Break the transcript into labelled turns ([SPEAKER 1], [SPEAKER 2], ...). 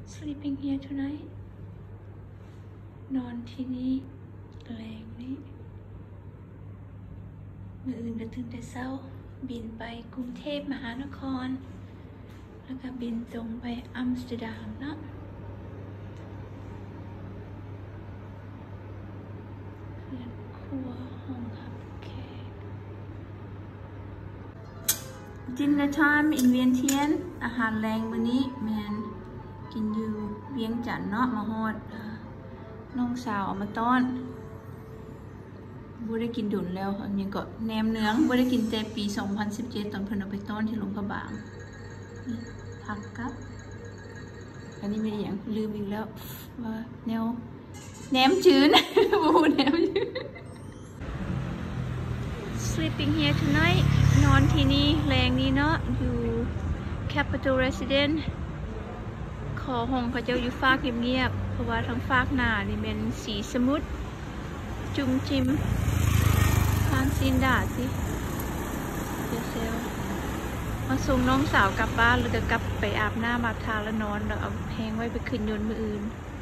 [SPEAKER 1] sleeping here tonight นอนที่นี่แรงนี้มื้ออื่นก็ตื่นแต่เช้าบินไปกรุงเทพมหานครแล้วก็บินตรงไปอัมสเตอร์ดัมเนาะเพื่อนครัวห้องรับแขก Dinner time in เวียงเทียนอาหารแรงมื้อนี้แมนกินอยู่เวียงจันทน์เนาะมาฮอดน้องสาวเอามาต้อนบ่ได้กินดุนแล้วอันนี้ก็แหนมเนื้องบ่ได้กินแต่ปี2017ตอนเพิ่นเอาไปต้อนที่หลวงพระบางนี่ผักกับอันนี้ไม่ได้อย่างลืมอีกแล้วว่าแนวแหนมจืดบ่แหนมจืด Sleeping here tonight นอนที่นี่แรงนี้เนาะอยู่ Capital Resident ขอห้องเขาเจ้าอยู่ฟากเงียบๆเพราะว่าทั้งฟากหน้านี่เป็นสีสมุทรจุ่มจิ้มทานซีนดาสิเดี๋ยวเซลมาส่งน้องสาวกลับบ้านแล้วก็กลับไปอาบน้ำอาบทาแล้วนอนแล้วเอาแพงไว้ไปขึ้นยนต์มื้ออื่น